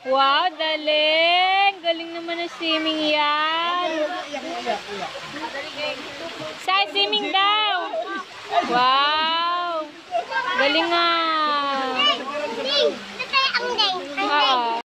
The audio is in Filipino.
Wow, galing! Galing naman ang swimming yan. Sa swimming daw. Wow! Galing nga.